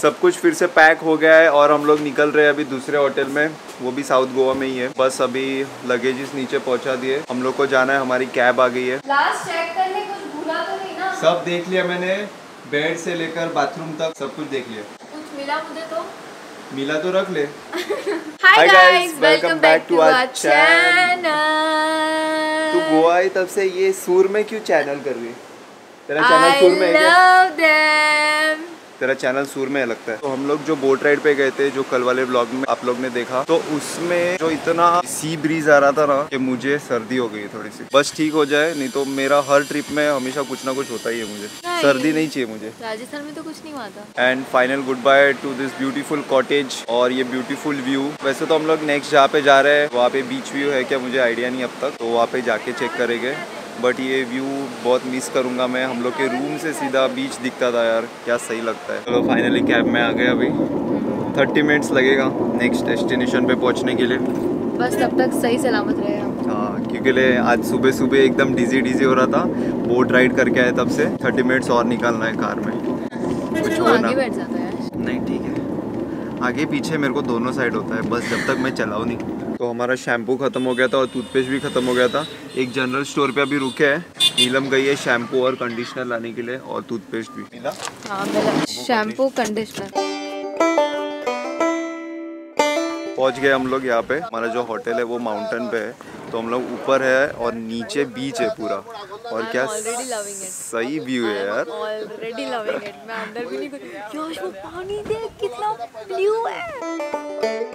सब कुछ फिर से पैक हो गया है और हम लोग निकल रहे हैं अभी दूसरे होटल में, वो भी साउथ गोवा में ही है। बस अभी लगेजेस नीचे पहुंचा दिए, हम लोग को जाना है, हमारी कैब आ गई है। लास्ट चेक करने कुछ भूला तो नहीं ना? सब देख लिया मैंने, बेड से लेकर बाथरूम तक सब कुछ देख लिया। कुछ मिला मुझे तो? मिला तो रख ले। Hi guys, welcome back to our channel. तू गोवा आई तब से ये सुर में क्यों चैनल कर रही है? तेरा चैनल सुर में है क्या? तेरा चैनल सुर में लगता है। तो हम लोग जो बोट राइड पे गए थे, जो कल वाले ब्लॉग में आप लोग ने देखा, तो उसमें जो इतना सी ब्रीज आ रहा था ना कि मुझे सर्दी हो गई थोड़ी सी। बस ठीक हो जाए, नहीं तो मेरा हर ट्रिप में हमेशा कुछ ना कुछ होता ही है। मुझे सर्दी नहीं चाहिए मुझे। राजस्थान में तो कुछ नहीं हुआ था। And final goodbye to this beautiful cottage और ये ब्यूटीफुल व्यू। वैसे तो हम लोग नेक्स्ट जहाँ पे जा रहे हैं वहाँ पे बीच व्यू है क्या मुझे आइडिया नहीं अब तक, तो वहाँ पे जाके चेक करेंगे। बट ये व्यू बहुत मिस करूँगा मैं। हम लोग के रूम से सीधा बीच दिखता था यार, क्या सही लगता है। तो फाइनली कैब में आ गए। अभी 30 मिनट्स लगेगा नेक्स्ट डेस्टिनेशन पे पहुँचने के लिए। बस तब तक सही सलामत रहे हम। हाँ, क्योंकि आज सुबह सुबह एकदम डिजी हो रहा था, बोट राइड करके आए तब से। 30 मिनट्स और निकालना है कार में। कुछ हो ना, आगे बैठ जाता है। नहीं ठीक है, आगे पीछे मेरे को दोनों साइड होता है, बस जब तक मैं चलाऊँ नहीं। तो हमारा शैम्पू ख़त्म हो गया था और टूथपेस्ट भी ख़त्म हो गया था। एक जनरल स्टोर पे अभी रुके हैं। नीलम गई है शैम्पू और कंडीशनर लाने के लिए और टूथपेस्ट भी मिला। हाँ मिला, शैम्पू कंडीशनर। पहुंच गए हम लोग यहाँ पे। हमारा जो होटल है वो माउंटेन पे है, तो हम लोग ऊपर है और नीचे बीच है पूरा। और क्या सही व्यू है यार। Already loving it. मैं अंदर भी नहीं गई। यार वो पानी देख कितना ब्लू है।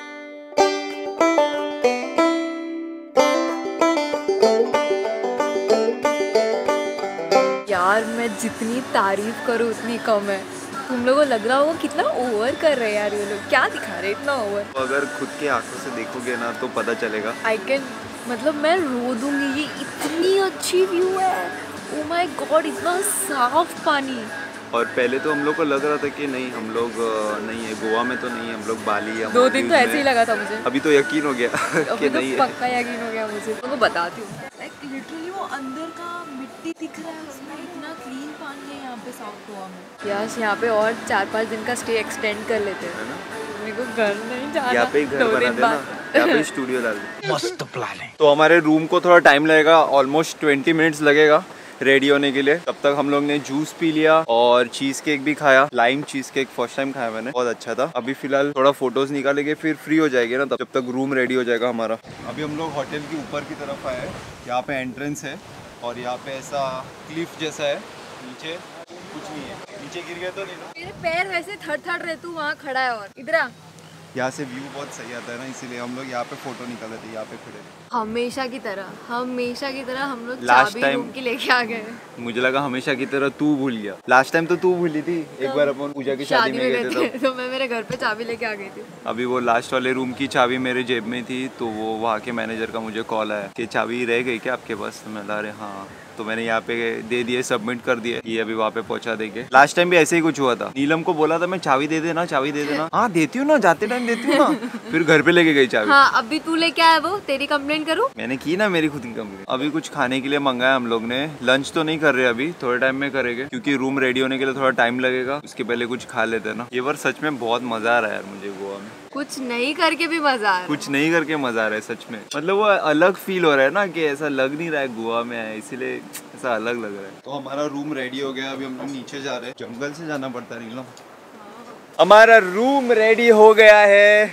यार मैं जितनी तारीफ करूँ उतनी कम है। तुम लोगों को लग रहा होगा कितना ओवर कर रहे हैं यार ये लोग, क्या दिखा रहे हैं इतना ओवर। तो अगर खुद के आंखों से देखोगे ना तो पता चलेगा। आई कैन, मतलब मैं रो दूंगी, ये इतनी अच्छी व्यू है। ओ माय गॉड, इतना साफ पानी। और पहले तो हम लोग को लग रहा था कि नहीं हम लोग नहीं है गोवा में, तो नहीं, हम लोग बाली या 2 दिन तो ऐसे ही लगा था मुझे। अभी तो यकीन हो गया कि तो नहीं है। पक्का यकीन हो गया मुझे। तो मैं बताती हूँ, लाइक लिटरली वो अंदर का मिट्टी दिख रहा है उसमें, इतना क्लीन पानी है यहाँ पे साउथ गोवा में। यस, यहाँ पे और 4-5 दिन का स्टे एक्सटेंड कर लेते हैं ना। मेरे को घर नहीं जाना, यहाँ पे घर बना देना, यहाँ पे स्टूडियो डाल दे। मस्त प्लान है। तो हमारे रूम को थोड़ा टाइम लगेगा, ऑलमोस्ट 20 मिनट्स लगेगा रेडी होने के लिए। तब तक हम लोग ने जूस पी लिया और चीज केक भी खाया। Lime cheese cake first time खाया मैंने, बहुत अच्छा था। अभी फिलहाल थोड़ा फोटोज निकालेंगे, फिर फ्री हो जाएंगे ना, तब जब तक रूम रेडी हो जाएगा हमारा। अभी हम लोग होटल के ऊपर की तरफ आए हैं। यहाँ पे एंट्रेंस है और यहाँ पे ऐसा क्लिफ जैसा है, नीचे कुछ नहीं है। नीचे गिर गया तो नहीं ना? मेरे पैर वैसे थड़ रहे, तू वहाँ खड़ा है और इधर आ। यहाँ से व्यू बहुत सही आता है ना, इसीलिए हम लोग यहाँ पे फोटो निकाल रहे थे, यहाँ पे खड़े। हमेशा की तरह हम लोग चाबी रूम की लेके आ गए। मुझे लगा हमेशा की तरह तू भूल गया। लास्ट टाइम तो तू भूली थी, एक बार अपन पूजा की शादी में गए थे तो मैं मेरे घर पे चाबी लेके आ गई थी। अभी वो लास्ट वाले रूम की चाबी मेरे जेब में थी, तो वो वहाँ के मैनेजर का मुझे कॉल आया कि चाबी रह गई क्या आपके पास? तो मैं अरे हाँ, तो मैंने यहाँ पे दे दिए, सबमिट कर दिए, ये अभी वहाँ पे पहुँचा देंगे। लास्ट टाइम भी ऐसे ही कुछ हुआ था। नीलम को बोला था मैं चाबी दे देना, चाबी दे देना। हाँ देती हूँ ना, जाते टाइम देती हूँ ना। फिर घर पे लेके गई चाबी। हाँ, अभी तू लेके आया, वो तेरी कंप्लेन करूँ? मैंने की ना, मेरी खुद की कंप्लेन। अभी कुछ खाने के लिए मंगाया हम लोग ने। लंच तो नहीं कर रहे अभी, थोड़े टाइम में करेंगे, क्योंकि रूम रेडी होने के लिए थोड़ा टाइम लगेगा। उसके पहले कुछ खा लेते हैं ना। ये बार सच में बहुत मजा आ रहा है यार मुझे गोवा में। कुछ नहीं करके भी मजा आ रहा है। कुछ नहीं करके मजा आ रहा है सच में। मतलब वो अलग फील हो रहा है ना, कि ऐसा लग नहीं रहा है गोवा में है, इसीलिए ऐसा अलग लग रहा है। तो हमारा रूम रेडी हो गया। अभी हम लोग नीचे जा रहे हैं, जंगल से जाना पड़ता है नीलम। हमारा रूम रेडी हो गया है,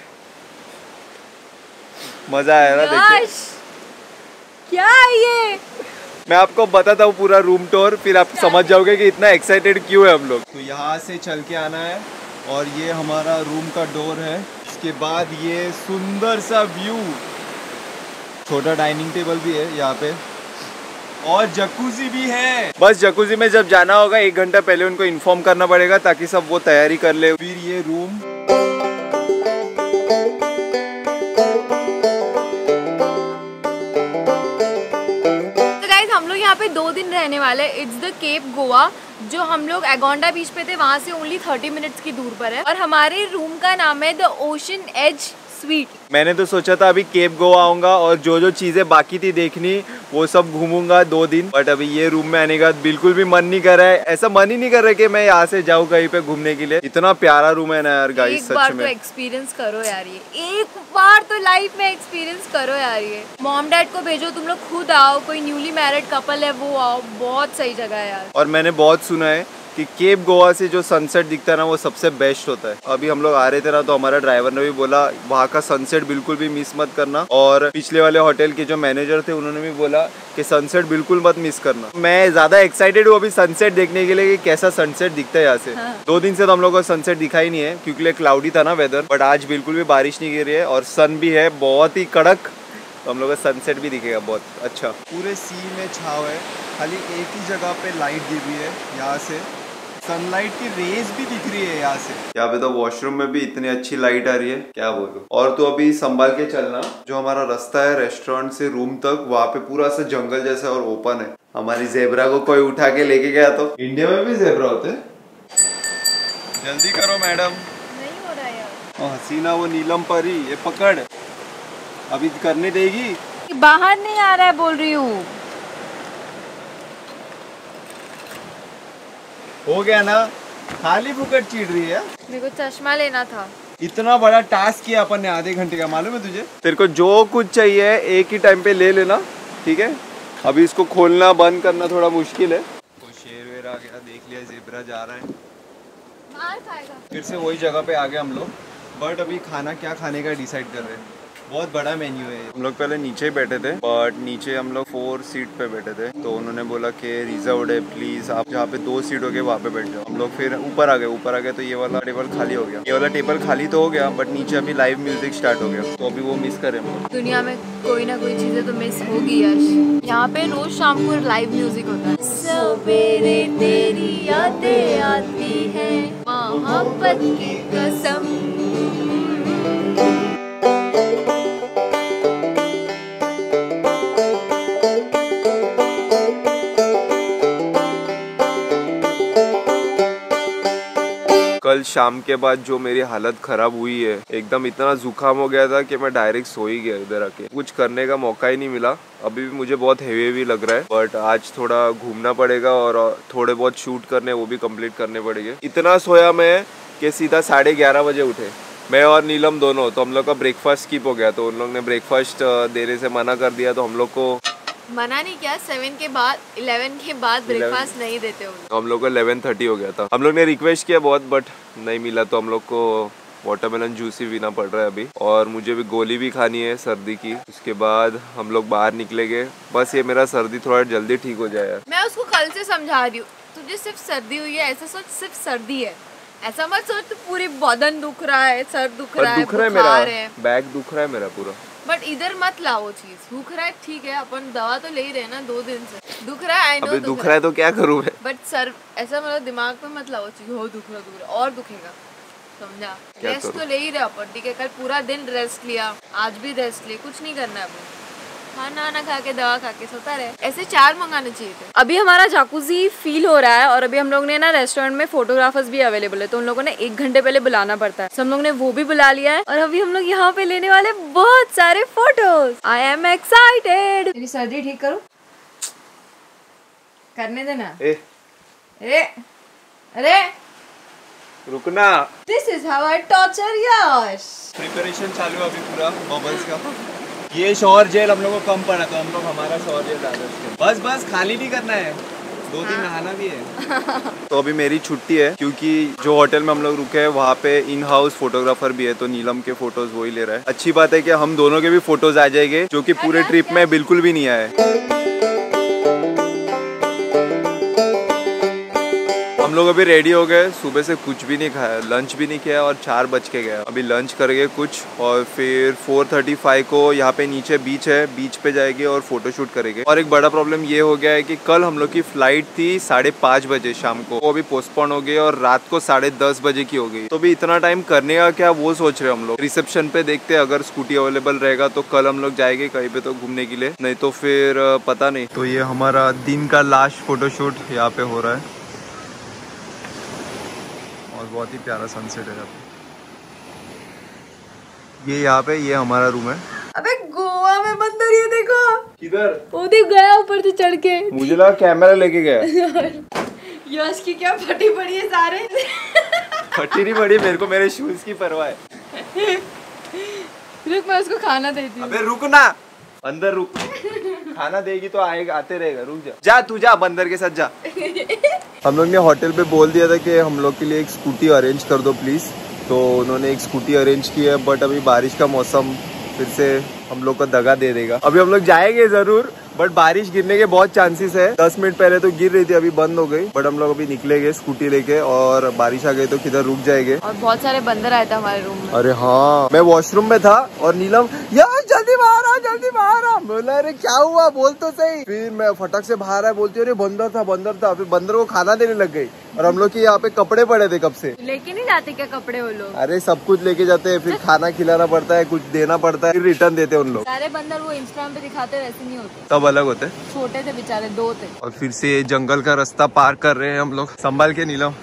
मजा आया ना देखिए। क्या है ये? मैं आपको बताता हूँ पूरा रूम टूर, फिर आप समझ जाओगे कि इतना एक्साइटेड क्यों है हम लोग। तो यहाँ से चल के आना है और ये हमारा रूम का डोर है। इसके बाद ये सुंदर सा व्यू, छोटा डाइनिंग टेबल भी है यहाँ पे और जकूजी भी है। बस जकूजी में जब जाना होगा 1 घंटा पहले उनको इन्फॉर्म करना पड़ेगा, ताकि सब वो तैयारी कर ले। फिर ये रूम, यहाँ पे 2 दिन रहने वाले। इट्स द केप गोवा, जो हम लोग एगोंडा बीच पे थे, वहाँ से ओनली 30 मिनट्स की दूर पर है। और हमारे रूम का नाम है द ओशन एज स्वीट। मैंने तो सोचा था अभी केप गोवा आऊंगा और जो जो चीजें बाकी थी देखनी वो सब घूमूंगा 2 दिन, बट अभी ये रूम में आने का बिल्कुल भी मन नहीं कर रहा है। ऐसा मन ही नहीं कर रहा है कि मैं यहाँ से जाऊँ कहीं पे घूमने के लिए। इतना प्यारा रूम है ना यार गाइस, सच में। तो एक्सपीरियंस करो यार, ये एक बार तो लाइफ में एक्सपीरियंस करो यार। ये मॉम डैड को भेजो, तुम लोग खुद आओ, कोई न्यूली मैरिड कपल है वो आओ, बहुत सही जगह है यार। और मैंने बहुत सुना है कि केप गोवा से जो सनसेट दिखता है ना वो सबसे बेस्ट होता है। अभी हम लोग आ रहे थे ना तो हमारा ड्राइवर ने भी बोला वहाँ का सनसेट बिल्कुल भी मिस मत करना, और पिछले वाले होटल के जो मैनेजर थे उन्होंने भी बोला कि सनसेट बिल्कुल मत मिस करना। मैं ज्यादा एक्साइटेड हूँ अभी सनसेट देखने के लिए कि कैसा सनसेट दिखता है यहाँ से। 2 दिन से तो हम लोग को सनसेट दिखा ही नहीं है क्योंकि क्लाउडी था ना वेदर, बट आज बिल्कुल भी बारिश नहीं गिर रही है और सन भी है बहुत ही कड़क, तो हम लोग का सनसेट भी दिखेगा बहुत अच्छा। पूरे सी में छाव है, खाली एक ही जगह पे लाइट दी हुई है, यहाँ से सनलाइट की रेज भी दिख रही है यहाँ से। यहाँ पे तो वॉशरूम में भी इतनी अच्छी लाइट आ रही है, क्या बोलूं। और तो अभी संभाल के चलना, जो हमारा रास्ता है रेस्टोरेंट से रूम तक, वहाँ पे पूरा सा जंगल जैसा और ओपन है। हमारी ज़ेब्रा को कोई उठा के लेके गया तो। इंडिया में भी ज़ेब्रा होते हैं। जल्दी करो मैडम, नहीं हो रहा यार। हसीना वो नीलम परी, ये पकड़, अभी करने देगी? बाहर नहीं आ रहा है बोल रही हूँ। हो गया ना, खाली फुकट चीड़ रही है। मेरे को चश्मा लेना था। इतना बड़ा टास्क किया अपन ने आधे घंटे का, मालूम है तुझे? तेरे को जो कुछ चाहिए एक ही टाइम पे ले लेना, ठीक है? अभी इसको खोलना बंद करना थोड़ा मुश्किल है। कोई शेर वेर आ गया, देख लिया ज़ेब्रा जा रहा है, मार खाएगा। फिर से वही जगह पे आ गए हम लोग, बट अभी खाना क्या खाने का डिसाइड कर रहे हैं। बहुत बड़ा मेन्यू है। हम लोग पहले नीचे ही बैठे थे, बट नीचे हम लोग 4 सीट पे बैठे थे, तो उन्होंने बोला कि रिजर्व्ड है, प्लीज आप जहाँ पे 2 सीट हो गए वहाँ पे बैठ जाओ। हम लोग फिर ऊपर आ गए तो ये वाला टेबल खाली हो गया। ये वाला टेबल खाली तो हो गया, बट नीचे अभी लाइव म्यूजिक स्टार्ट हो गया, तो अभी वो मिस करें हम लोग। दुनिया में कोई ना कोई चीजें तो मिस होगी यश। यहाँ पे रोज शाम को लाइव म्यूजिक होता है। सवेरे तेरी यादें आती है, मोहब्बत की कसम। कल शाम के बाद जो मेरी हालत खराब हुई है, एकदम इतना जुकाम हो गया था कि मैं डायरेक्ट सो ही गया इधर आके। कुछ करने का मौका ही नहीं मिला। अभी भी मुझे बहुत हेवी लग रहा है, बट आज थोड़ा घूमना पड़ेगा और थोड़े बहुत शूट करने वो भी कंप्लीट करने पड़ेंगे। इतना सोया मैं कि सीधा 11:30 बजे उठे, मैं और नीलम दोनों। तो हम लोग का ब्रेकफास्ट स्किप हो गया, तो उन लोग ने ब्रेकफास्ट देने से मना कर दिया, तो हम लोग को मना नहीं किया। 7 के बाद 11 के बाद ब्रेकफास्ट नहीं देते तो हम लोग को 11:30 हो गया था। हम लोग ने रिक्वेस्ट किया बहुत, बट नहीं मिला, तो हम लोग को वाटरमेलन जूस ही पीना पड़ रहा है अभी। और मुझे भी गोली भी खानी है सर्दी की। उसके बाद हम लोग बाहर निकलेंगे, बस ये मेरा सर्दी थोड़ा जल्दी ठीक हो जाए। मैं उसको कल से समझा रही हूँ, तुझे सिर्फ सर्दी हुई है ऐसा सोच, सिर्फ सर्दी है ऐसा मत सोच। तो पूरी बदन दुख रहा है, सर दुख रहा है, बुखार है, बैक दुख रहा है मेरा पूरा। बट इधर मत लाओ वो चीज। दुख रहा है ठीक है, अपन दवा तो ले ही रहे ना 2 दिन से। दुख रहा है, आई नो दुख रहा है तो क्या करूँ मैं? बट सर ऐसा मतलब दिमाग में मत लाओ चीज, हो दुख रहा और दुखेगा, समझा? रेस्ट तो ले ही रहे अपन, ठीक है? कल पूरा दिन रेस्ट लिया, आज भी रेस्ट लिया, कुछ नहीं करना है अपन। खाना ना खा के दवा खा के सोता रहे। ऐसे 4 मंगाने चाहिए थे। अभी हमारा जाकुजी फील हो रहा है, और अभी हम लोग ने ना रेस्टोरेंट में फोटोग्राफर्स भी अवेलेबल है, तो उन लोगों ने 1 घंटे पहले बुलाना पड़ता है। तो हम लोग ने वो भी बुला लिया है, और अभी हम लोग यहाँ पे लेने वाले बहुत सारे फोटोज। I am excited. मेरी सर्दी ठीक करो, करने देना। अरे रुकना। This is how I torture Yash. Preparation चालू है अभी पूरा बबल्स का। ये शॉवर जेल हम लोग को कम पड़ा, तो हम लोग हमारा शॉवर जेल डाल बस खाली नहीं करना है, 2 दिन नहाना भी है। तो अभी मेरी छुट्टी है, क्योंकि जो होटल में हम लोग रुके हैं वहाँ पे इन हाउस फोटोग्राफर भी है, तो नीलम के फोटोज वही ले रहा है। अच्छी बात है कि हम दोनों के भी फोटोज आ जाएंगे, जो कि पूरे ट्रिप में बिल्कुल भी नहीं आए। हम लोग अभी रेडी हो गए, सुबह से कुछ भी नहीं खाया, लंच भी नहीं किया, और 4 बज के गया। अभी लंच करेंगे कुछ, और फिर 4:35 को यहाँ पे नीचे बीच है, बीच पे जाएंगे और फोटोशूट करेंगे। और एक बड़ा प्रॉब्लम ये हो गया है कि कल हम लोग की फ्लाइट थी 5:30 बजे शाम को, वो अभी पोस्टपोन हो गई और रात को 10:30 बजे की हो गई। तो अभी इतना टाइम करने का क्या वो सोच रहे हम लोग। रिसेप्शन पे देखते, अगर स्कूटी अवेलेबल रहेगा तो कल हम लोग जाएंगे कहीं पे तो घूमने के लिए, नहीं तो फिर पता नहीं। तो ये हमारा दिन का लास्ट फोटोशूट यहाँ पे हो रहा है, बहुत ही प्यारा सनसेट है यहाँ पे। ये यहाँ पे ये हमारा रूम है। अबे गोवा में बंदर, ये देखो किधर? वो देख गया ऊपर से चढ़ के। मुझे लगा कैमरा लेके गया। यश की क्या फटी पड़ी है सारे। फटी नहीं पड़ी, मेरे को मेरे शूज की परवाह है। रुक मैं उसको खाना देती हूँ। अबे रुक ना, अंदर रुक। खाना देगी तो आएगा, आते रहेगा, रुक जा तू जा बंदर के साथ जा। हम लोग ने होटल पे बोल दिया था कि हम लोग के लिए एक स्कूटी अरेंज कर दो प्लीज, तो उन्होंने एक स्कूटी अरेंज की है, बट अभी बारिश का मौसम फिर से हम लोग को दगा दे देगा। अभी हम लोग जाएंगे जरूर, बट बारिश गिरने के बहुत चांसेस है। 10 मिनट पहले तो गिर रही थी, अभी बंद हो गई, बट हम लोग अभी निकलेंगे स्कूटी लेके, और बारिश आ गई तो किधर रुक जाएंगे। और बहुत सारे बंदर आए थे हमारे रूम में। अरे हाँ, मैं वॉशरूम में था और नीलम यार जल्दी बाहर आ, जल्दी बाहर आ। बोला अरे क्या हुआ, बोल तो सही। फिर मैं फटक से बाहर आया, बोलती अरे बंदर था। फिर बंदर को खाना देने लग गई, और हम लोग के यहाँ पे कपड़े पड़े थे कब से। लेके नहीं जाते क्या कपड़े वो लोग? अरे सब कुछ लेके जाते हैं, फिर खाना खिलाना पड़ता है, कुछ देना पड़ता है, फिर रिटर्न देते हैं उन लोग। सारे बंदर वो इंस्टाग्राम पे दिखाते वैसे नहीं होते, सब अलग होते। छोटे थे बेचारे, 2 थे। और फिर से जंगल का रास्ता पार कर रहे हैं हम लोग, संभाल के नीलम।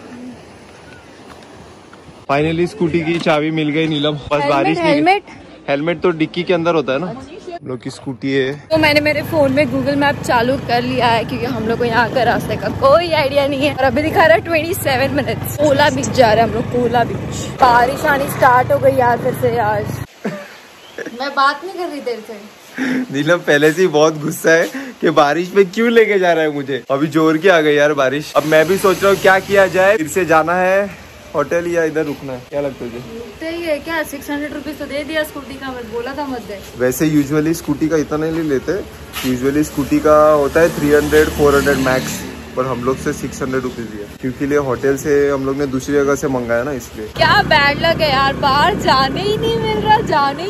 फाइनली स्कूटी की चाबी मिल गई नीलम, बस बारिश। हेलमेट तो डिक्की के अंदर होता है ना। हम लोग की स्कूटी है। तो मैंने मेरे फोन में गूगल मैप चालू कर लिया है, क्योंकि हम लोग को यहाँ का रास्ते का कोई आइडिया नहीं है। और अभी दिखा रहा है 27 मिनट्स। कोला बीच जा रहे हैं हम लोग, कोला बीच। बारिश आनी स्टार्ट हो गई यार फिर से यार। मैं बात नहीं कर रही देर से। नीलम पहले से ही बहुत गुस्सा है कि बारिश में क्यों लेके जा रहा है मुझे। अभी जोर की आ गई यार बारिश। अब मैं भी सोच रहा हूँ क्या किया जाए, फिर से जाना है होटल या इधर रुकना है, क्या लगता है तुझे? सही है क्या? 600 रुपीज तो दे दिया स्कूटी का, बस बोला था मत दे। वैसे यूजुअली स्कूटी का इतना नहीं लेते, यूजुअली स्कूटी का होता है 300-400 मैक्स, पर हम लोग से 600 रुपीज दिया, क्योंकि लिए होटल से हम लोग ने दूसरी जगह से मंगाया ना, इसलिए। क्या बैड लग है यार, बाहर जाने ही नहीं मिल रहा।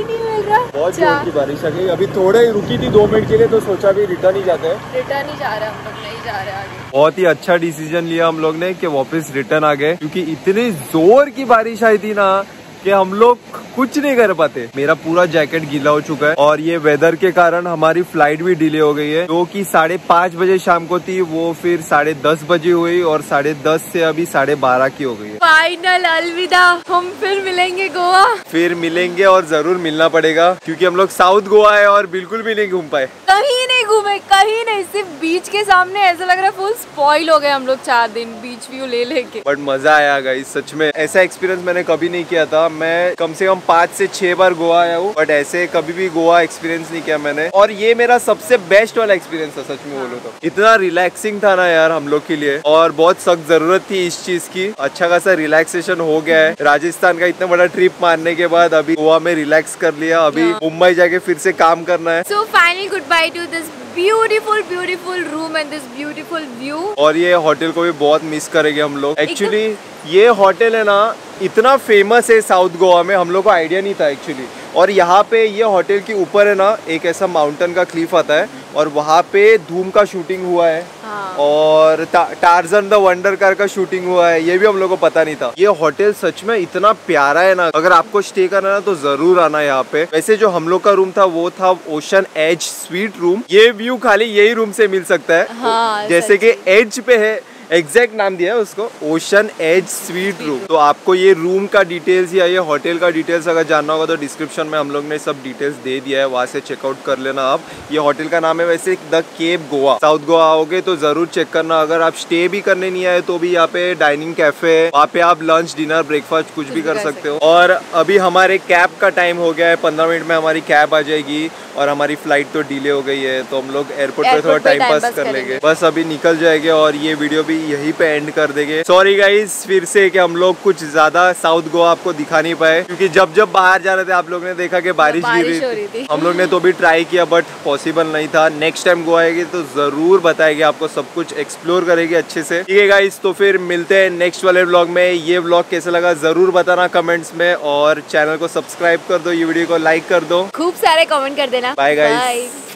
बहुत जोर की बारिश आ गई। अभी थोड़े रुकी थी 2 मिनट के लिए, तो सोचा भी रिटर्न ही जाते हैं। रिटर्न ही जा रहे हैं हम लोग, नहीं जा रहे आगे। बहुत ही अच्छा डिसीजन लिया हम लोग ने कि वापस रिटर्न आ गए, क्योंकि इतनी जोर की बारिश आई थी ना कि हम लोग कुछ नहीं कर पाते। मेरा पूरा जैकेट गीला हो चुका है, और ये वेदर के कारण हमारी फ्लाइट भी डिले हो गई है, जो कि 5:30 बजे शाम को थी, वो फिर 10:30 बजे हुई, और 10:30 से अभी 12:30 की हो गई है। फाइनल अलविदा, हम फिर मिलेंगे गोवा। फिर मिलेंगे, और जरूर मिलना पड़ेगा, क्योंकि हम लोग साउथ गोवा है और बिल्कुल भी नहीं घूम पाए। कहीं नहीं घूमे, कहीं नहीं, सिर्फ बीच के सामने। ऐसा लग रहा है फुल स्पॉइल हो गए हम लोग 4 दिन बीच व्यू ले लेके। बट मजा आया गाइस, सच में ऐसा एक्सपीरियंस मैंने कभी नहीं किया था। मैं कम से कम 5 से 6 बार गोवा आया हूँ, बट ऐसे कभी भी गोवा एक्सपीरियंस नहीं किया मैंने, और ये मेरा सबसे बेस्ट वाला एक्सपीरियंस था सच में बोलो तो। इतना रिलैक्सिंग था ना यार हम लोग के लिए, और बहुत सख्त जरूरत थी इस चीज की। अच्छा खासा रिलैक्सेशन हो गया है। राजस्थान का इतना बड़ा ट्रिप मारने के बाद अभी गोवा में रिलैक्स कर लिया, अभी मुंबई जाके फिर से काम करना है। So finally goodbye to this beautiful room and this beautiful view। और ये होटल को भी बहुत मिस करेंगे हम लोग। एक्चुअली ये होटल है ना, इतना फेमस है साउथ गोवा में, हम लोग को आइडिया नहीं था एक्चुअली। और यहाँ पे ये होटल के ऊपर है ना, एक ऐसा माउंटेन का क्लिफ आता है, और वहाँ पे धूम का शूटिंग हुआ है। हाँ। और टार्जन द वंडर कार का शूटिंग हुआ है, ये भी हम लोग को पता नहीं था। ये होटल सच में इतना प्यारा है ना, अगर आपको स्टे करना है तो जरूर आना यहाँ पे। वैसे जो हम लोग का रूम था वो था ओशन एज स्वीट रूम। ये व्यू खाली यही रूम से मिल सकता है। हाँ, जैसे कि एज पे है, एग्जैक्ट नाम दिया है उसको, ओशन एज स्वीट रूम। तो आपको ये रूम का डिटेल्स या ये होटल का डिटेल्स अगर जानना होगा तो डिस्क्रिप्शन में हम लोग ने सब डिटेल्स दे दिया है, वहाँ से चेकआउट कर लेना आप। ये होटल का नाम है वैसे the Cape Goa. South Goa आओगे तो जरूर चेक करना। अगर आप स्टे भी करने नहीं आए तो भी यहाँ पे डाइनिंग कैफे है, वहाँ पे आप लंच डिनर ब्रेकफास्ट कुछ भी कर सकते हो। और अभी हमारे कैब का टाइम हो गया है, 15 मिनट में हमारी कैब आ जाएगी, और हमारी फ्लाइट तो डिले हो गई है, तो हम लोग एयरपोर्ट पे थोड़ा टाइम पास कर लेंगे। बस अभी निकल जाएंगे, और ये वीडियो भी यहीं पे एंड कर देंगे। सॉरी गाइस फिर से कि हम लोग कुछ ज्यादा साउथ गोवा आपको दिखा नहीं पाए, क्योंकि जब बाहर जा रहे थे आप लोग ने देखा कि बारिश गिर रही थी। हम लोग ने तो भी ट्राई किया, बट पॉसिबल नहीं था। नेक्स्ट टाइम गोवा आएगी तो जरूर बताएगी आपको, सब कुछ एक्सप्लोर करेगी अच्छे से। ठीक है गाइस, तो फिर मिलते हैं नेक्स्ट वाले व्लॉग में। ये व्लॉग कैसा लगा जरूर बताना कमेंट्स में, और चैनल को सब्सक्राइब कर दो, ये वीडियो को लाइक कर दो, खूब सारे कमेंट कर देना। Bye guys.